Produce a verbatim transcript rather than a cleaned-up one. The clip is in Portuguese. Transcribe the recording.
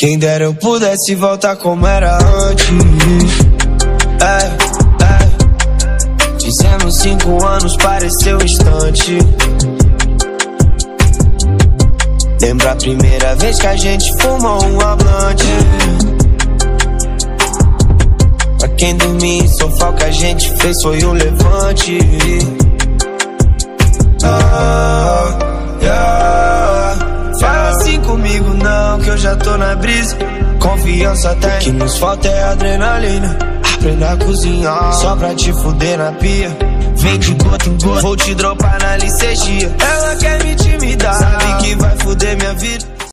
Quem dera eu pudesse voltar como era antes. É, é. Fizemos cinco anos, pareceu um instante. Lembra a primeira vez que a gente fumou um hablante. Pra quem dormia em sofá, o que a gente fez foi um levante. Ah, yeah. Fala assim comigo não, que eu já tô na brisa. Confiança tem, o que nos falta é adrenalina. Aprenda a cozinhar, só pra te fuder na pia. Vem de gota em gota, vou te dropar na licegia. Ela quer me intimidar, sabe que vai fuder minha vida.